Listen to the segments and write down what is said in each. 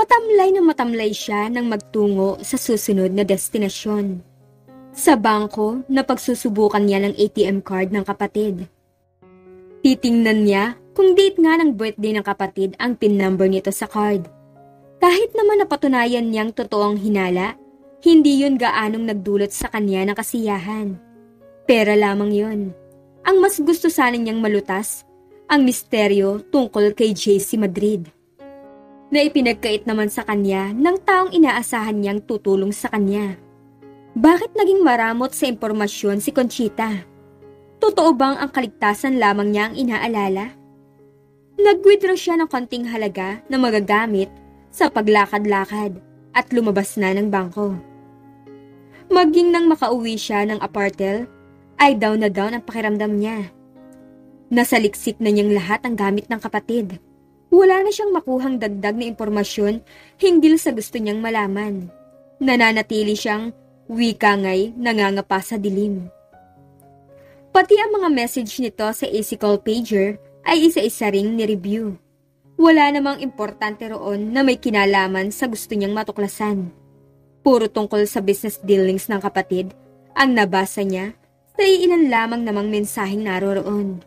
matamlay siya nang magtungo sa susunod na destinasyon. Sa bangko na pagsusubukan niya ng ATM card ng kapatid. Titingnan niya kung date nga ng birthday ng kapatid ang PIN number nito sa card. Kahit naman napatunayan niyang totoong hinala, hindi yun gaanong nagdulot sa kanya ng kasiyahan. Pera lamang yun. Ang mas gusto sana niyang malutas, ang misteryo tungkol kay JC Madrid. Na ipinagkait naman sa kanya ng taong inaasahan niyang tutulong sa kanya. Bakit naging maramot sa impormasyon si Conchita? Totoo bang ang kaligtasan lamang niya ang inaalala? Nag-withdraw siya ng konting halaga na magagamit sa paglakad-lakad at lumabas na ng bangko. Maging nang makauwi siya ng apartel, ay down na down ang pakiramdam niya. Nasaliksik na niyang lahat ang gamit ng kapatid. Wala na siyang makuhang dagdag na impormasyon hinggil sa gusto niyang malaman. Nananatili siyang wika nga'y nangangapa sa dilim. Pati ang mga message nito sa AC call pager ay isa-isa ring ni-review. Wala namang importante roon na may kinalaman sa gusto niyang matuklasan. Puro tungkol sa business dealings ng kapatid ang nabasa niya sa iilan lamang namang mensaheng naroroon.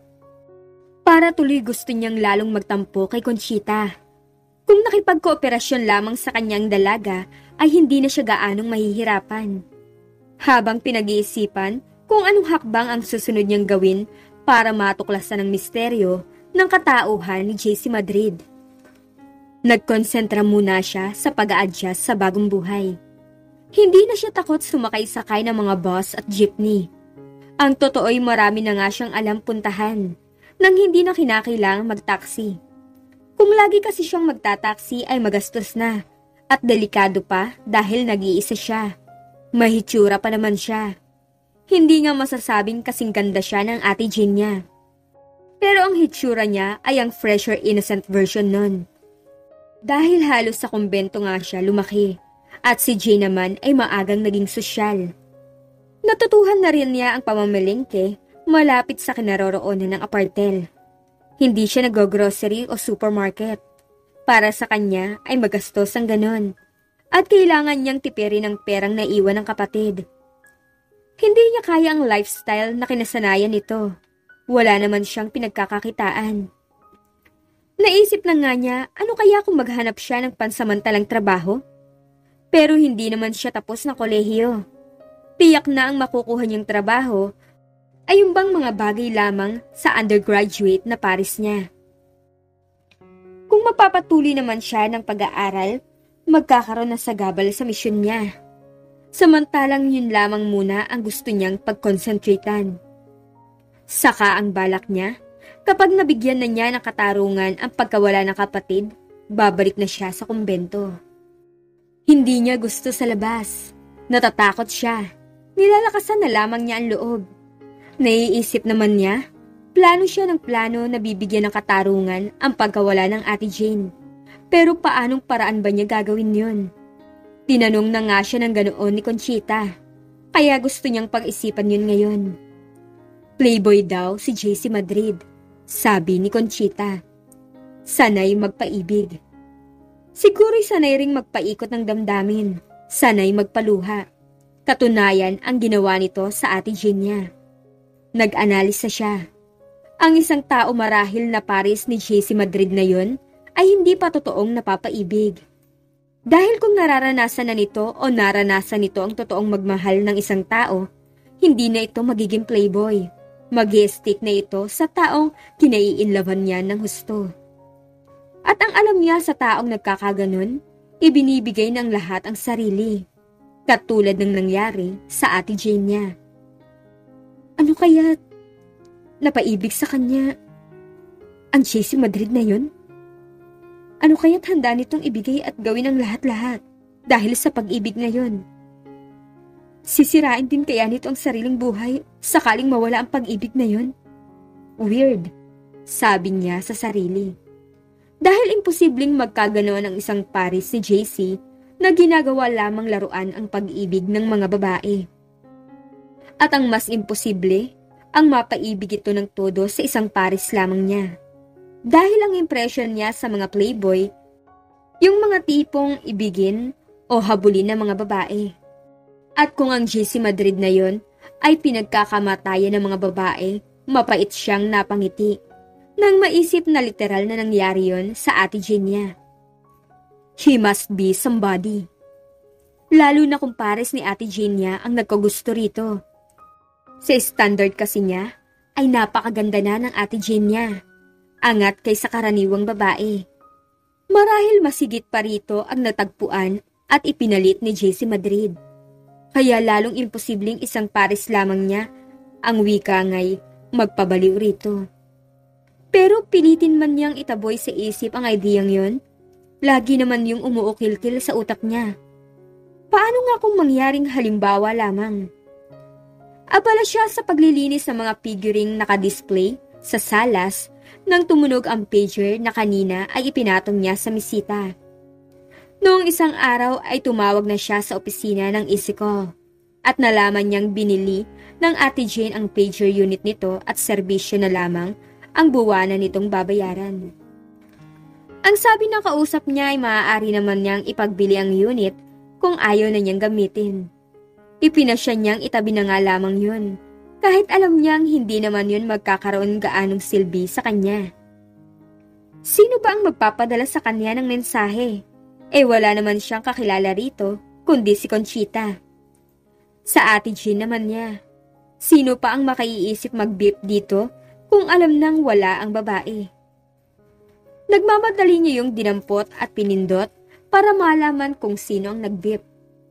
Para tuloy gusto niyang lalong magtampo kay Conchita. Kung nakipagkooperasyon lamang sa kanyang dalaga ay hindi na siya gaanong mahihirapan. Habang pinag-iisipan kung anong hakbang ang susunod niyang gawin para matuklasan ang misteryo ng katauhan ni JC Madrid. Nagkonsentra muna siya sa pag-a-adjust sa bagong buhay. Hindi na siya takot sumakay-sakay ng mga bus at jeepney. Ang totoo'y marami na nga siyang alam puntahan nang hindi na kinakailangang magtaksi. Kung lagi kasi siyang magtataksi ay magastos na at delikado pa dahil nag-iisa siya. Mahitsura pa naman siya. Hindi nga masasabing kasing ganda siya ng ate Jane niya. Pero ang hitsura niya ay ang fresher innocent version nun. Dahil halos sa kumbento nga siya lumaki at si Jane naman ay maagang naging sosyal. Natutuhan na rin niya ang pamamalengke malapit sa kinaroroonan ng apartel. Hindi siya nag-grocery o supermarket. Para sa kanya ay magastos ang ganon. At kailangan niyang tipirin ang perang naiwan ng kapatid. Hindi niya kaya ang lifestyle na kinasanayan nito. Wala naman siyang pinagkakakitaan. Naisip na nga niya, ano kaya kung maghanap siya ng pansamantalang trabaho? Pero hindi naman siya tapos na kolehiyo. Tiyak na ang makukuha niyang trabaho ay yung bang mga bagay lamang sa undergraduate na pares niya. Kung mapapatuloy naman siya ng pag-aaral, magkakaroon na sagabal sa misyon niya. Samantalang yun lamang muna ang gusto niyang pagkonsentratan. Saka ang balak niya, kapag nabigyan na niya ng katarungan ang pagkawala ng kapatid, babalik na siya sa kumbento. Hindi niya gusto sa labas. Natatakot siya. Nilalakasan na lamang niya ang loob. Naiisip naman niya, plano siya ng plano na bibigyan ng katarungan ang pagkawala ng ate Jane. Pero paanong paraan ba niya gagawin yun? Tinanong na nga siya ng ganoon ni Conchita, kaya gusto niyang pag-isipan yun ngayon. Playboy daw si JC Madrid, sabi ni Conchita. Sanay magpaibig. Siguro'y sanay ring magpaikot ng damdamin, sanay magpaluha. Katunayan ang ginawa nito sa ate Jane niya. Nag-analisa siya. Ang isang tao marahil na pares ni JC Madrid na yun, ay hindi pa totoong napapaibig. Dahil kung nararanasan na nito o naranasan nito ang totoong magmahal ng isang tao, hindi na ito magiging playboy. Mag-stick na ito sa taong kinaiinlaban niya ng husto. At ang alam niya sa taong nagkakaganon, ibinibigay ng lahat ang sarili. Katulad ng nangyari sa ate Jane niya. Ano kaya napaibig sa kanya ang JC Madrid na yun? Ano kaya't handa nitong ibigay at gawin ang lahat-lahat dahil sa pag-ibig ngayon? Sisirain din kaya nito ang sariling buhay sakaling mawala ang pag-ibig na yun? Weird, sabi niya sa sarili. Dahil imposibleng magkaganoon ang isang pares ni JC na ginagawa lamang laruan ang pag-ibig ng mga babae. At ang mas imposible, ang mapaibig ito ng todo sa isang pares lamang niya. Dahil ang impression niya sa mga playboy Yung mga tipong ibigin o habulin ng mga babae. At kung ang GC Madrid na yon ay pinagkakamatayan ng mga babae, mapait siyang napangiti. Nang maisip na literal na nangyari yon sa Ate Jean niya. He must be somebody. Lalo na kung pares ni Ate Jean niya ang nagkagusto rito. Sa standard kasi niya, ay napakaganda na ng Ate Jean niya. Angat kaysa karaniwang babae. Marahil masigit pa rito ang natagpuan at ipinalit ni JC Madrid. Kaya lalong imposibleng isang pares lamang niya ang wika nga'y magpabaliw rito. Pero pilitin man niyang itaboy sa isip ang ideyang yon, lagi naman yung umuukil-kil sa utak niya. Paano nga kung mangyaring halimbawa lamang? Abala siya sa paglilinis ng mga figuring nakadisplay sa salas nang tumunog ang pager na kanina ay ipinatong niya sa misita. Noong isang araw ay tumawag na siya sa opisina ng Isiko at nalaman niyang binili ng Ate Jane ang pager unit nito at serbisyo na lamang ang buwanan nitong babayaran. Ang sabi ng kausap niya ay maaari naman niyang ipagbili ang unit kung ayaw na niyang gamitin. Ipinasya niyang itabi na nga lamang yun, kahit alam niyang hindi naman yun magkakaroon gaanong silbi sa kanya. Sino ba ang magpapadala sa kanya ng mensahe? Wala naman siyang kakilala rito, kundi si Conchita. Sa Ate Jean naman niya, sino pa ang makaiisip mag-beep dito kung alam nang wala ang babae? Nagmamadali niya yung dinampot at pinindot para malaman kung sino ang nag-beep.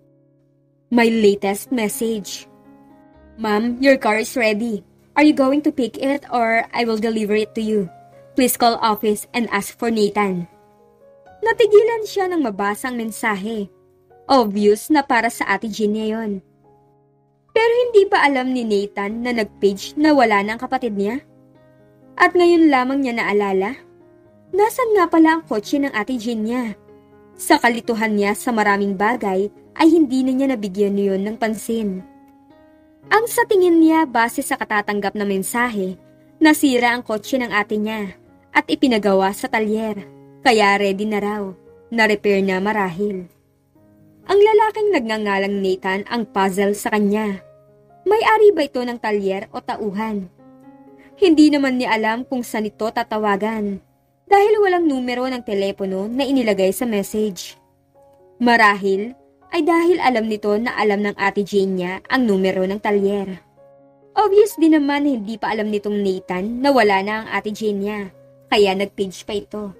My latest message. Ma'am, your car is ready. Are you going to pick it or I will deliver it to you? Please call office and ask for Nathan. Natigilan siya nang mabasa ang mensahe. Obvious na para sa Ate Jean niya yun. Pero hindi ba alam ni Nathan na nag-page na wala na ang kapatid niya? At ngayon lamang niya naalala? Nasaan nga pala ang kotse ng Ate Jean niya? Sa kalituhan niya sa maraming bagay ay hindi na niya nabigyan niyon ng pansin. Ang sa tingin niya base sa katatanggap na mensahe, nasira ang kotse ng ate niya at ipinagawa sa talyer, kaya ready na raw, na-repair na marahil. Ang lalaking nagngangalang Nathan ang puzzle sa kanya. May-ari ba ito ng talyer o tauhan? Hindi naman niya alam kung saan ito tatawagan dahil walang numero ng telepono na inilagay sa message. Marahil ay dahil alam nito na alam ng Ate Jane niya ang numero ng talyer. Obvious din naman na hindi pa alam nitong Nathan na wala na ang Ate Jane niya, kaya nag-page pa ito.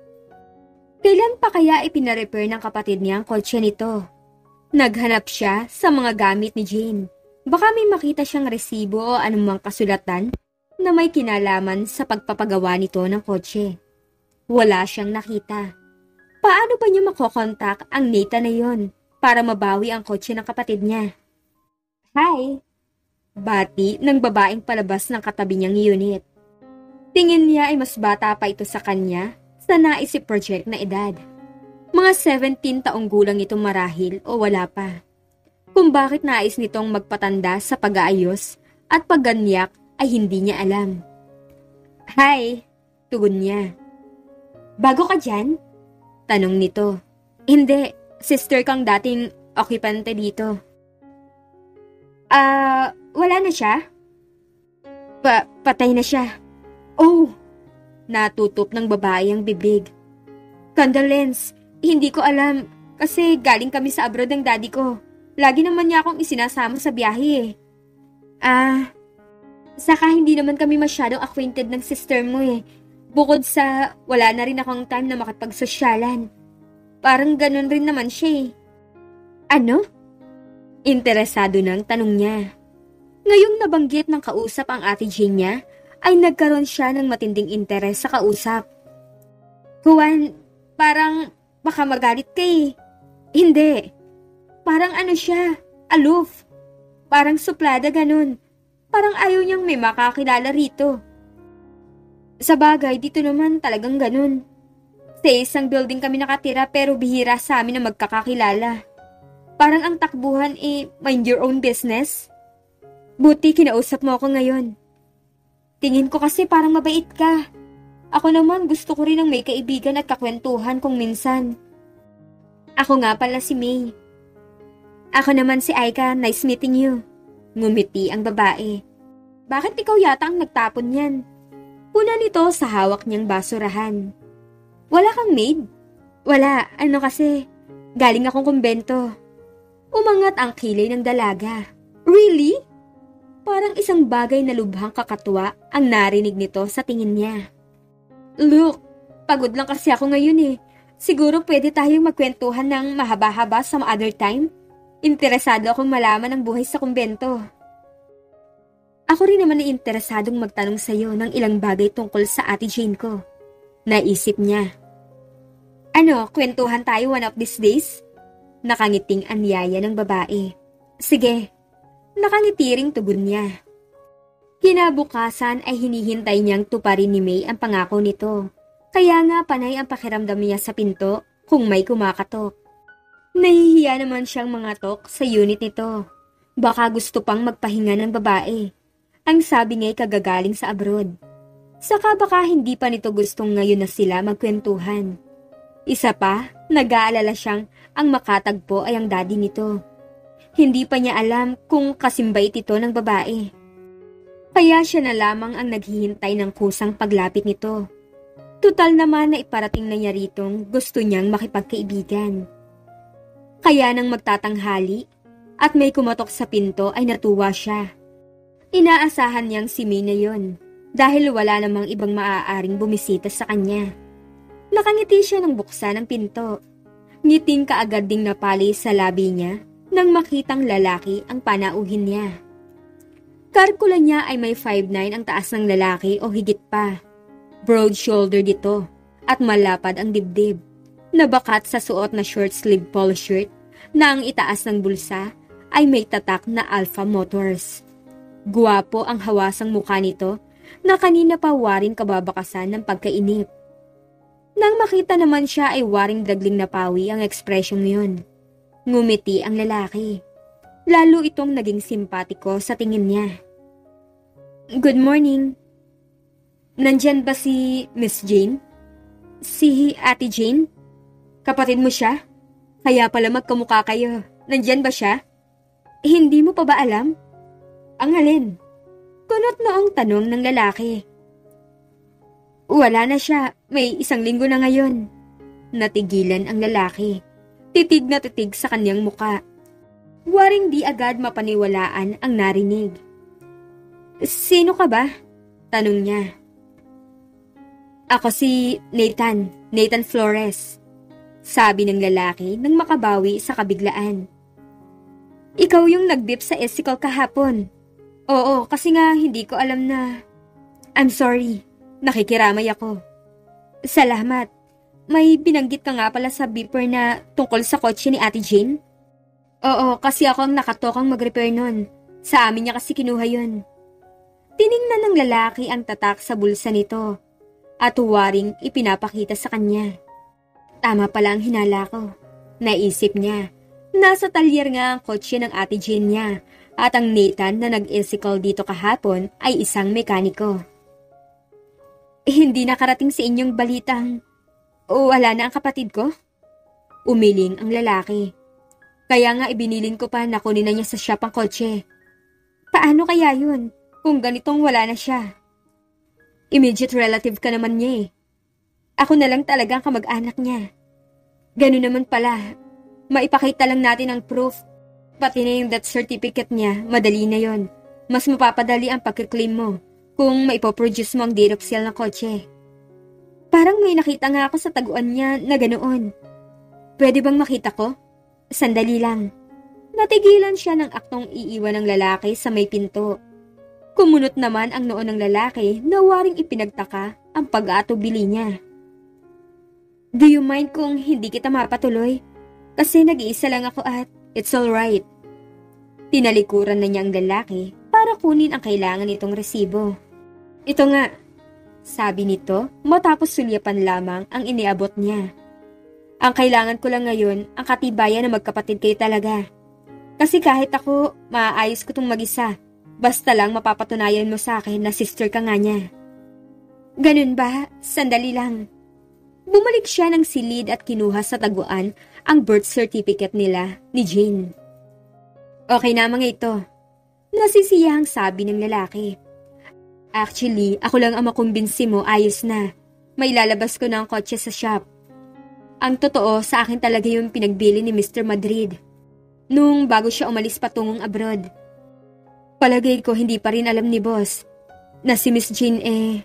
Kailan pa kaya ipinarepair ng kapatid niya ang kotse nito? Naghanap siya sa mga gamit ni Jane. Baka may makita siyang resibo o anumang kasulatan na may kinalaman sa pagpapagawa nito ng kotse. Wala siyang nakita. Paano pa niya makokontak ang Nathan na yon para mabawi ang kotse ng kapatid niya? Hi! Bati ng babaeng palabas ng katabi niyang unit. Tingin niya ay mas bata pa ito sa kanya sa naisip project na edad. Mga 17 taong gulang itong marahil o wala pa. Kung bakit nais nitong magpatanda sa pag-aayos at pagganyak ay hindi niya alam. Hi! Tugon niya. Bago ka dyan? Tanong nito. Hindi, sister kang dating occupante dito. Wala na siya? Patay na siya. Oh! Natutup ng babae ang bibig. Condolence, hindi ko alam kasi galing kami sa abroad ng daddy ko. Lagi naman niya akong isinasama sa biyahe Saka hindi naman kami masyadong acquainted ng sister mo Bukod sa wala na rin akong time na makipagsosyalan. Parang ganun rin naman siya Ano? Interesado ng tanong niya. Ngayong nabanggit ng kausap ang Ate Jane niya, ay nagkaroon siya ng matinding interes sa kausap. Juan, parang baka magalit ka Hindi. Parang ano siya, aloof. Parang suplada ganun. Parang ayaw niyang may makakilala rito. Sa bagay, dito naman talagang ganun. Sa isang building kami nakatira pero bihira sa amin na magkakakilala. Parang ang takbuhan mind your own business. Buti kinausap mo ako ngayon. Tingin ko kasi parang mabait ka. Ako naman gusto ko rin ng may kaibigan at kakwentuhan kung minsan. Ako nga pala si May. Ako naman si Aika, nice meeting you. Ngumiti ang babae. Bakit ikaw yata ang nagtapon yan? Puna nito sa hawak niyang basurahan. Wala kang maid? Wala, ano kasi, galing akong kumbento. Umangat ang kilay ng dalaga. Really? Parang isang bagay na lubhang kakatwa ang narinig nito sa tingin niya. Look, pagod lang kasi ako ngayon eh. Siguro pwede tayong magkwentuhan ng mahaba-haba some other time? Interesado akong malaman ang buhay sa kumbento. Ako rin naman ay interesadong magtanong sa iyo ng ilang bagay tungkol sa Ate Jane ko. Naisip niya. Ano, kwentuhan tayo one of these days? Nakangiting anyaya ng babae. Sige, nakangiti ring tugon niya. Kinabukasan ay hinihintay niyang tuparin ni May ang pangako nito. Kaya nga panay ang pakiramdam niya sa pinto kung may kumakatok. Nahihiya naman siyang mangatok sa unit nito. Baka gusto pang magpahinga ng babae. Ang sabi nga'y kagagaling sa abroad. Saka baka hindi pa nito gustong ngayon na sila magkwentuhan. Isa pa, nag-aalala siyang ang makatagpo ay ang daddy nito. Hindi pa niya alam kung kasimbait ito ng babae. Kaya siya na lamang ang naghihintay ng kusang paglapit nito. Tutal naman na iparating na niya ritong gusto niyang makipagkaibigan. Kaya nang magtatanghali at may kumatok sa pinto ay natuwa siya. Inaasahan niyang si May na yon dahil wala namang ibang maaaring bumisita sa kanya. Nakangiti siya nang buksan ang pinto. Ngiting kaagad ding napali sa labi niya nang makitang lalaki ang panauhin niya. Karkula niya ay may 5'9" ang taas ng lalaki o higit pa. Broad-shouldered ito at malapad ang dibdib. Nabakat sa suot na short-sleeve polo shirt na ang itaas ng bulsa ay may tatak na Alpha Motors. Guwapo ang hawasang mukha nito na kanina pa waring kababakasan ng pagkainip. Nang makita naman siya ay waring dagling napawi ang ekspresyong yun. Ngumiti ang lalaki. Lalo itong naging simpatiko sa tingin niya. Good morning. Nandyan ba si Miss Jane? Si Ate Jane? Kapatid mo siya? Kaya pala magkamukha kayo. Nandyan ba siya? Hindi mo pa ba alam? Ang alin? Kunot noong tanong ng lalaki. Wala na siya. May 1 linggo na ngayon. Natigilan ang lalaki. Titig na titig sa kanyang muka. Waring di agad mapaniwalaan ang narinig. Sino ka ba? Tanong niya. Ako si Nathan Flores. Sabi ng lalaki nang makabawi sa kabiglaan. Ikaw yung nag-beep sa Essicle kahapon. Oo, kasi nga hindi ko alam na... I'm sorry, nakikiramay ako. Salamat. May binanggit ka nga pala sa beeper na tungkol sa kotse ni Ate Jane? Oo, kasi ako ang nakatokang mag-repair nun. Sa amin niya kasi kinuha yun. Tiningnan ng lalaki ang tatak sa bulsa nito at huwaring ipinapakita sa kanya. Tama pala ang hinala ko. Naisip niya. Nasa talyer nga ang kotse ng Ate Jane niya at ang Nathan na nag-essicle dito kahapon ay isang mekaniko. Hindi nakarating sa inyong balitang wala na ang kapatid ko? Umiling ang lalaki. Kaya nga ibinilin ko pa na kunin na niya sa shop ang kotse. Paano kaya yun kung ganitong wala na siya? Immediate relative ka naman niya eh. Ako na lang talagang kamag-anak niya. Ganun naman pala. Maipakita lang natin ang proof. Pati na yung death certificate niya, madali na yon. Mas mapapadali ang pagkiklaim mo kung maipoproduce mo ang date of sale ng kotse. Parang may nakita nga ako sa taguan niya na ganoon. Pwede bang makita ko? Sandali lang. Natigilan siya ng aktong iiwan ng lalaki sa may pinto. Kumunot naman ang noo ng lalaki na waring ipinagtaka ang pag-aatubili niya. Do you mind kung hindi kita mapatuloy? Kasi nag-iisa lang ako at it's alright. Tinalikuran na niya ang lalaki para kunin ang kailangan nitong resibo. Ito nga, sabi nito matapos sulyapan lamang ang iniabot niya. Ang kailangan ko lang ngayon ang katibayan na magkapatid kayo talaga. Kasi kahit ako, maaayos ko itong mag-isa. Basta lang mapapatunayan mo sa akin na sister ka nga niya. Ganun ba? Sandali lang. Bumalik siya ng silid at kinuha sa taguan ang birth certificate nila ni Jane. Okay na mga ito. Nasisiyahang sabi ng lalaki. Actually, ako lang ang makumbinsi mo, ayos na. May lalabas ko na ang kotse sa shop. Ang totoo, sa akin talaga yung pinagbili ni Mr. Madrid. Nung bago siya umalis patungong abroad. Palagay ko hindi pa rin alam ni boss na si Miss Jane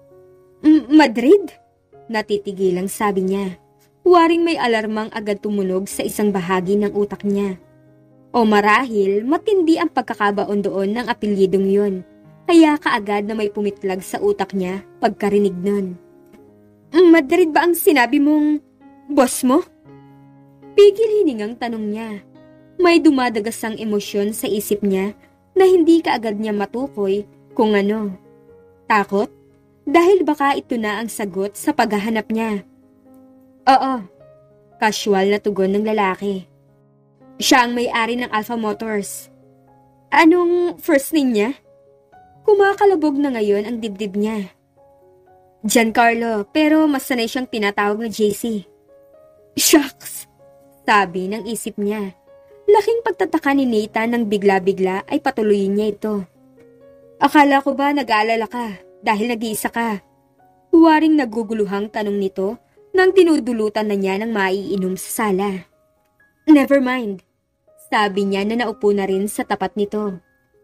Madrid? Natitigilang sabi niya. Waring may alarmang agad tumunog sa isang bahagi ng utak niya. O marahil, matindi ang pagkakabaon doon ng apelyidong yun. Kaya kaagad na may pumitlag sa utak niya pagkarinig nun. Madrid ba ang sinabi mong boss mo? Pigil hiningang tanong niya. May dumadagasang emosyon sa isip niya na hindi kaagad niya matukoy kung ano. Takot? Dahil baka ito na ang sagot sa paghahanap niya. Oo, casual na tugon ng lalaki. Siya ang may-ari ng Alpha Motors. Anong first name niya? Kumakalabog na ngayon ang dibdib niya. Giancarlo, pero mas sanay siyang tinatawag na JC. Shucks, sabi ng isip niya. Laking pagtataka ni Nathan nang bigla-bigla ay patuloyin niya ito. Akala ko ba nag-aalala ka dahil nag-iisa ka? Huwaring naguguluhang tanong nito nang tinudulutan na niya ng maiinom sa sala. Never mind, sabi niya na naupo na rin sa tapat nito.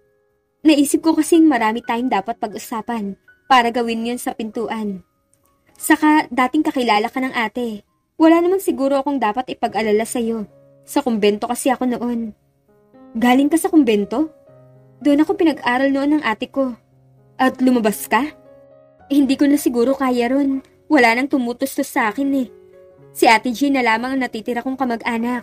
Naisip ko kasing marami tayong dapat pag-usapan para gawin yun sa pintuan. Saka dating kakilala ka ng ate, wala naman siguro akong dapat ipag-alala sa'yo. Sa kumbento kasi ako noon. Galing ka sa kumbento? Doon ako pinag-aral noon ng ate ko. At lumabas ka? Hindi ko na siguro kaya ron. Wala nang tumutustos sa akin eh. Si Ate Jean na lamang ang natitira kong kamag-anak.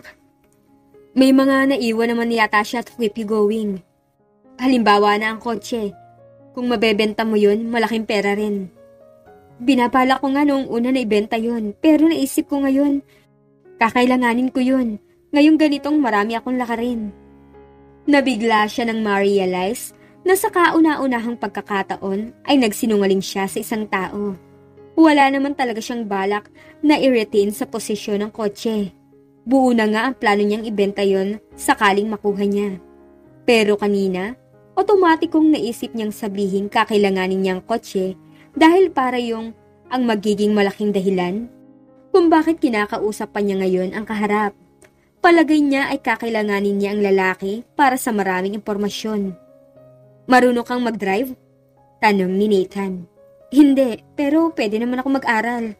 May mga naiwan naman yata siya to keep you going. Halimbawa na ang kotse. Kung mabebenta mo yun, malaking pera rin. Binabala ko nga noong una na ibenta yun, pero naisip ko ngayon, kakailanganin ko yun. Ngayong ganitong marami akong lakarin. Nabigla siya nang ma-realize na sa kauna-unahang pagkakataon ay nagsinungaling siya sa isang tao. Wala naman talaga siyang balak na i-retain sa posisyon ng kotse. Buo na nga ang plano niyang ibenta yon sakaling makuha niya. Pero kanina, otomatikong naisip niyang sabihin kakailanganin niyang kotse dahil para yung ang magiging malaking dahilan kung bakit kinakausap pa niya ngayon ang kaharap. Palagay niya ay kakailanganin niya ang lalaki para sa maraming impormasyon. Marunong kang mag-drive? Tanong ni Nathan. Hindi, pero pwede naman ako mag-aral.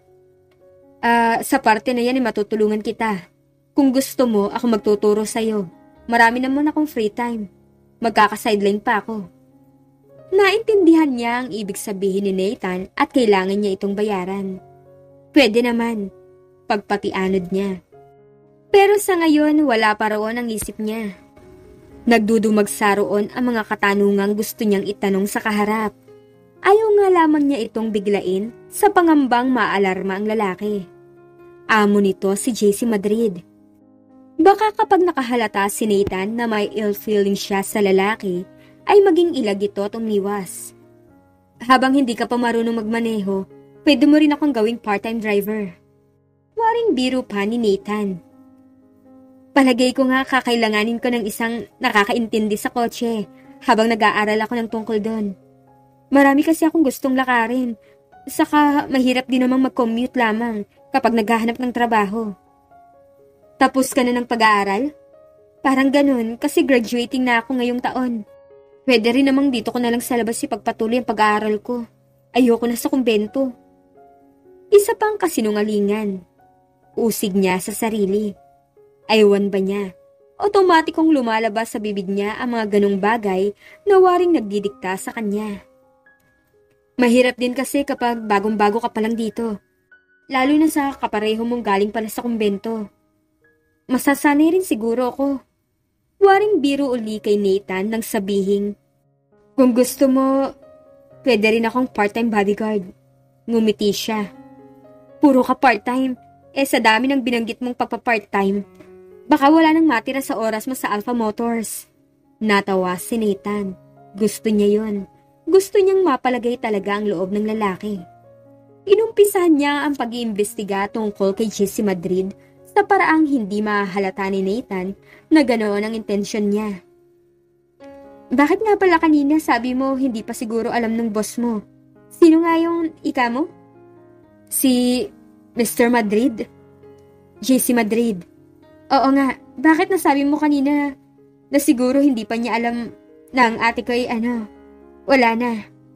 Sa parte na yan ay matutulungan kita. Kung gusto mo, ako magtuturo sa'yo. Marami naman akong free time. Magkaka-sideline pa ako. Naintindihan niya ang ibig sabihin ni Nathan at kailangan niya itong bayaran. Pwede naman, pagpatianod niya. Pero sa ngayon, wala pa roon ang isip niya. Nagdudumag sa roon ang mga katanungang gusto niyang itanong sa kaharap. Ayaw nga lamang niya itong biglain sa pangambang maalarma ang lalaki. Amo nito si JC Madrid. Baka kapag nakahalata si Nathan na may ill feeling siya sa lalaki, ay maging ilag ito at umiwas. Habang hindi ka pa marunong magmaneho, pwede mo rin akong gawing part-time driver. Waring biro pa ni Nathan. Palagay ko nga kakailanganin ko ng isang nakakaintindi sa kotse habang nag-aaral ako ng tungkol doon. Marami kasi akong gustong lakarin. Saka mahirap din namang mag-commute lamang kapag naghahanap ng trabaho. Tapos ka na ng pag-aaral? Parang ganun kasi graduating na ako ngayong taon. Pwede rin namang dito ko na lang sa labas ipagpatuloy ang pag-aaral ko. Ayoko na sa kumbento. Isa pang kasinungalingan. Usig niya sa sarili. Aywan ba niya? Otomatikong lumalabas sa bibig niya ang mga ganong bagay na waring nagdidikta sa kanya. Mahirap din kasi kapag bagong-bago ka pa lang dito. Lalo na sa kapareho mong galing pala sa kumbento. Masasanay rin siguro ako. Waring biro uli kay Nathan nang sabihing, kung gusto mo, pwede rin akong part-time bodyguard. Ngumiti siya. Puro ka part-time, sa dami ng binanggit mong pagpa-part-time. Baka wala nang matira sa oras mo sa Alpha Motors. Natawa si Nathan. Gusto niya yun. Gusto niyang mapalagay talaga ang loob ng lalaki. Inumpisahan niya ang pag-iimbestiga tungkol kay JC Madrid sa paraang hindi mahalata ni Nathan na ganoon ang intensyon niya. Bakit nga pala kanina sabi mo hindi pa siguro alam ng boss mo? Sino nga yung ika mo? Si Mr. Madrid? JC Madrid. Oo nga, bakit nasabi mo kanina na siguro hindi pa niya alam na ang ate ko ay wala na.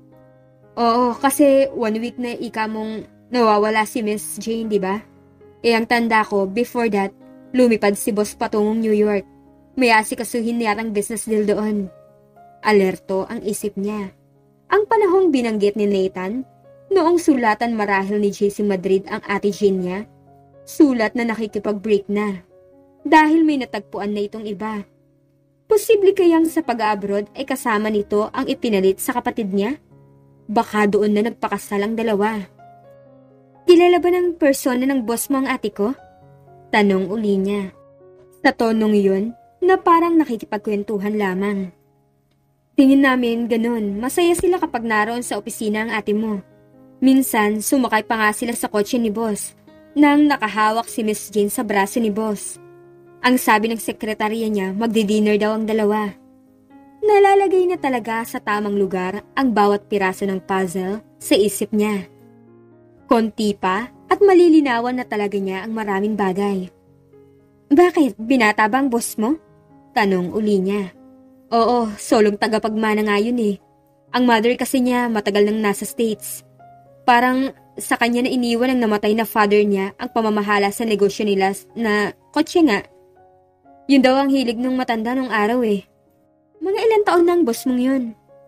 Oo, kasi 1 week na ika mong nawawala si Miss Jane, di ba? Ang tanda ko, before that, lumipad si boss patungong New York. May asikasuhin niyatang business deal doon. Alerto ang isip niya. Ang panahong binanggit ni Nathan, noong sulatan marahil ni JC Madrid ang ate Jane niya, sulat na nakikipag-break na. Dahil may natagpuan na itong iba. Posible kayang sa pag-abroad ay kasama nito ang ipinalit sa kapatid niya? Baka doon na nagpakasal ang dalawa. Kilala ba ng persona ng boss mo ang ate ko? Tanong uli niya. Sa tonong yun, na parang nakikipagkwentuhan lamang. Tingin namin ganun, masaya sila kapag naroon sa opisina ang ate mo. Minsan, sumakay pa nga sila sa kotse ni boss, nang nakahawak si Miss Jane sa braso ni boss. Ang sabi ng sekretarya niya, magdi-dinner daw ang dalawa. Nalalagay na talaga sa tamang lugar ang bawat piraso ng puzzle sa isip niya. Konti pa at malilinawan na talaga niya ang maraming bagay. Bakit? Binata ba ang boss mo? Tanong uli niya. Oo, solong tagapagmana nga yun eh. Ang mother kasi niya matagal nang nasa States. Parang sa kanya na iniwan ng namatay na father niya ang pamamahala sa negosyo nila na kotse nga. Yun daw ang hilig ng matanda nung araw eh. Mga ilang taon na ang boss mong yun?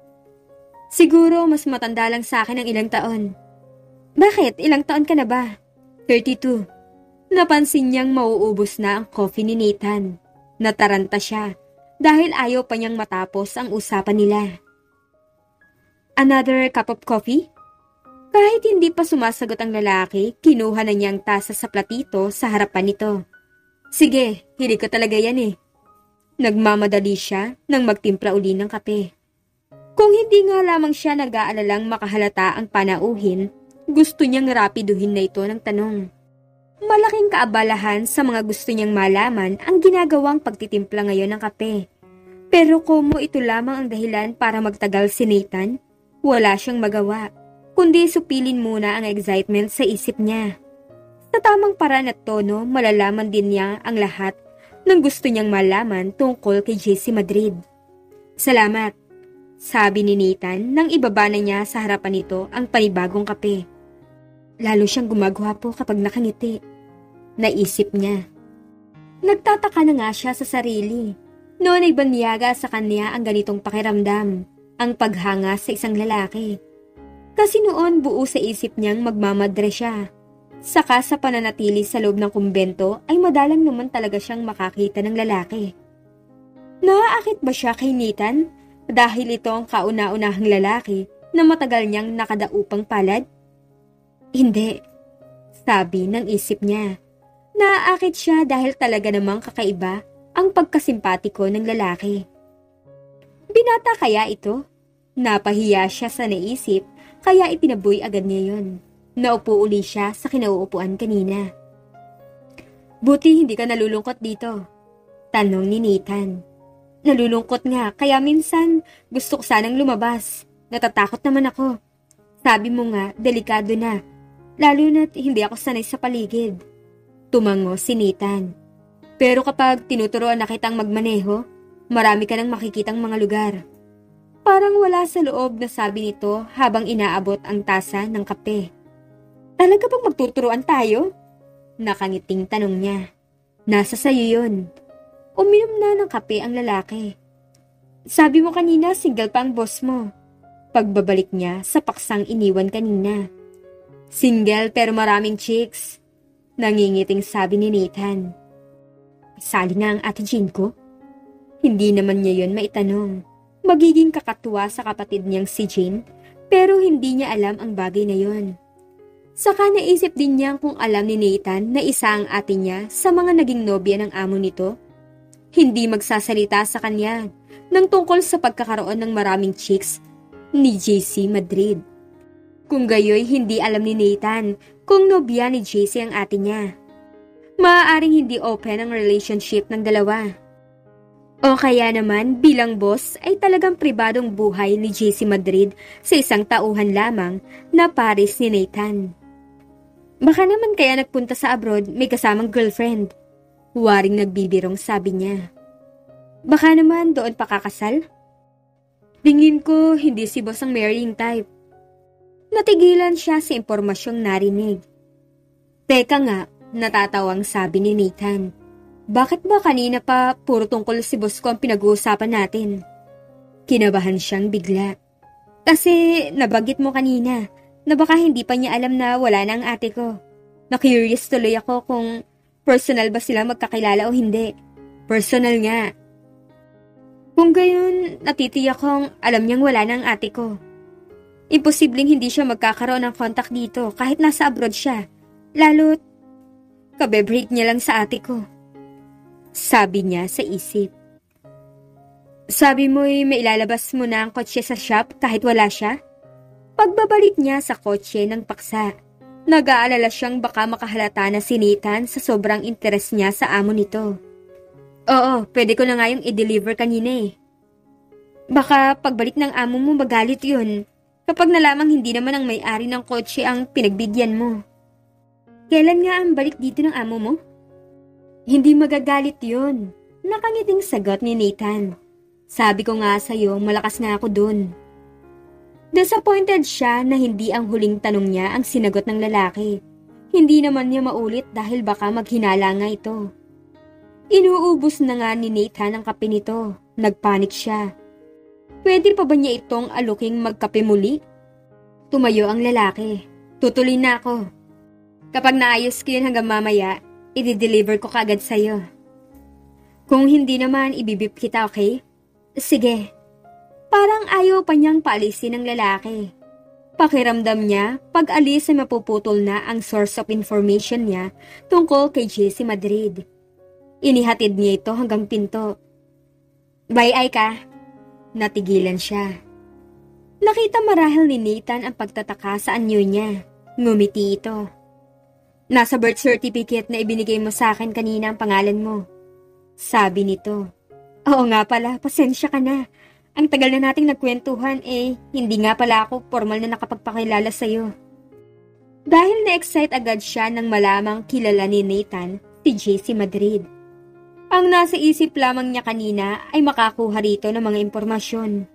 Siguro mas matanda lang sa akin ng ilang taon. Bakit? Ilang taon ka na ba? 32. Napansin niyang mauubos na ang coffee ni Nathan. Nataranta siya dahil ayaw pa niyang matapos ang usapan nila. Another cup of coffee? Kahit hindi pa sumasagot ang lalaki, kinuha na niyang tasa sa platito sa harapan nito. Sige, hilig ko talaga yan eh. Nagmamadali siya nang magtimpla uli ng kape. Kung hindi nga lamang siya nag-aalalang makahalata ang panauhin, gusto niyang rapiduhin na ito ng tanong. Malaking kaabalahan sa mga gusto niyang malaman ang ginagawang pagtitimpla ngayon ng kape. Pero kumo ito lamang ang dahilan para magtagal si Nathan, wala siyang magawa, kundi supilin muna ang excitement sa isip niya. Sa tamang paraan at tono, malalaman din niya ang lahat ng gusto niyang malaman tungkol kay JC Madrid. Salamat, sabi ni Nathan nang ibaba na niya sa harapan nito ang panibagong kape. Lalo siyang gumagwapo kapag nakangiti. Naisip niya. Nagtataka na nga siya sa sarili. Noon ay banyaga sa kanya ang ganitong pakiramdam, ang paghanga sa isang lalaki. Kasi noon buo sa isip niyang magmamadre siya. Saka sa pananatili sa loob ng kumbento ay madalang naman talaga siyang makakita ng lalaki. Naaakit ba siya kay Nathan dahil ito ang kauna-unahang lalaki na matagal niyang nakadaupang palad? Hindi, sabi ng isip niya. Naaakit siya dahil talaga namang kakaiba ang pagkasimpatiko ng lalaki. Binata kaya ito? Napahiya siya sa naisip kaya itinaboy agad niya yun. Naupo uli siya sa kinauupuan kanina. Buti hindi ka nalulungkot dito, tanong ni Nathan. Nalulungkot nga, kaya minsan gusto ko sanang lumabas. Natatakot naman ako. Sabi mo nga, delikado na, lalo na't hindi ako sanay sa paligid. Tumango si Nathan. Pero kapag tinuturoan na kitang magmaneho, marami ka nang makikitang mga lugar. Parang wala sa loob na sabi nito habang inaabot ang tasa ng kape. Talaga bang magtuturuan tayo? Nakangiting tanong niya. Nasa sayo yun. Uminom na ng kape ang lalaki. Sabi mo kanina single pa ang boss mo. Pagbabalik niya sa paksang iniwan kanina. Single pero maraming chicks. Nangingiting sabi ni Nathan. Sali na ang ate Jean ko? Hindi naman niya yun maitanong. Magiging kakatuwa sa kapatid niyang si Jane pero hindi niya alam ang bagay na yun. Saka naisip din niya kung alam ni Nathan na isa ang ate niya sa mga naging nobya ng amo nito. Hindi magsasalita sa kanya nang tungkol sa pagkakaroon ng maraming chicks ni JC Madrid. Kung gayoy hindi alam ni Nathan kung nobya ni JC ang ate niya. Maaaring hindi open ang relationship ng dalawa. O kaya naman bilang boss ay talagang pribadong buhay ni JC Madrid sa isang tauhan lamang na pares ni Nathan. Baka naman kaya nagpunta sa abroad may kasamang girlfriend. Waring nagbibirong sabi niya. Baka naman doon pakakasal? Tingin ko hindi si boss ang marrying type. Natigilan siya sa impormasyong narinig. Teka nga, natatawang sabi ni Nathan. Bakit ba kanina pa puro tungkol si boss ko ang pinag-uusapan natin? Kinabahan siyang bigla. Kasi nabanggit mo kanina na baka hindi pa niya alam na wala na ang ate ko. Na-curious tuloy ako kung personal ba sila magkakilala o hindi. Personal nga. Kung gayon, natitiyak kong alam niyang wala na ang ate ko. Imposibleng hindi siya magkakaroon ng contact dito kahit nasa abroad siya. Lalo't, kabe-break niya lang sa ate ko. Sabi niya sa isip. Sabi mo'y mailalabas mo na ang kotse sa shop kahit wala siya? Pagbabalik niya sa kotse ng paksa, nag-aalala siyang baka makahalata na si Nathan sa sobrang interes niya sa amo nito. Oo, pwede ko na nga yung i-deliver kanina eh. Baka pagbalik ng amo mo magalit yun kapag nalamang hindi naman ang may-ari ng kotse ang pinagbigyan mo. Kailan nga ang balik dito ng amo mo? Hindi magagalit yun. Nakangiting sagot ni Nathan. Sabi ko nga sa'yo, malakas nga ako dun. Disappointed siya na hindi ang huling tanong niya ang sinagot ng lalaki. Hindi naman niya maulit dahil baka maghinala nga ito. Inuubos na nga ni Nathan ang kape nito. Nagpanik siya. Pwede pa ba niya itong aluking magkape muli? Tumayo ang lalaki. Tutuloy na ako. Kapag naayos ko yun hanggang mamaya, i-deliver ko kagad sa'yo. Kung hindi naman, ibibip kita, okay? Sige. Parang ayaw pa niyang paalisin ng lalaki. Pakiramdam niya, pag alis ay mapuputol na ang source of information niya tungkol kay JC Madrid. Inihatid niya ito hanggang pinto. Bye, Aika. Natigilan siya. Nakita marahil ni Nathan ang pagtataka sa anyo niya. Ngumiti ito. Nasa birth certificate na ibinigay mo sa akin kanina ang pangalan mo. Sabi nito. Oo nga pala, pasensya ka na. Ang tagal na nating nagkwentuhan hindi nga pala ako formal na nakapagpakilala sa'yo. Dahil na-excite agad siya nang malamang kilala ni Nathan si JC Madrid. Ang nasa isip lamang niya kanina ay makakuha rito ng mga impormasyon.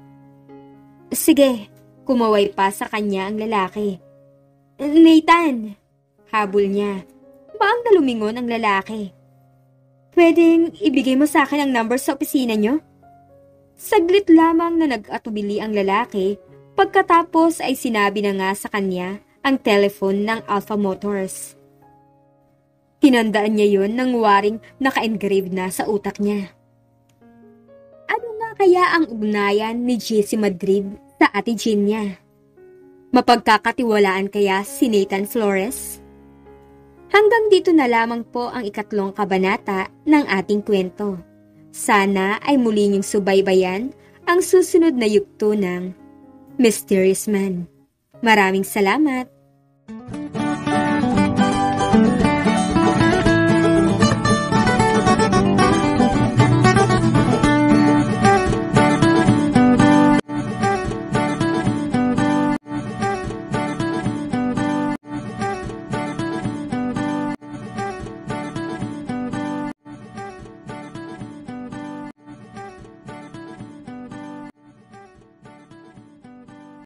Sige, kumaway pa sa kanya ang lalaki. Nathan! Habol niya. Baang nalumingon ang lalaki. Pwedeng ibigay mo sa akin ang number sa opisina niyo? Saglit lamang na nag-atubili ang lalaki, pagkatapos ay sinabi na nga sa kanya ang telephone ng Alpha Motors. Tinandaan niya yon nang waring naka-engrave na sa utak niya. Ano nga kaya ang ugnayan ni JC Madrid sa ate Jean niya? Mapagkakatiwalaan kaya si Nathan Flores? Hanggang dito na lamang po ang 3 kabanata ng ating kwento. Sana ay muli niyong subaybayan ang susunod na yugto ng Mysterious Man. Maraming salamat!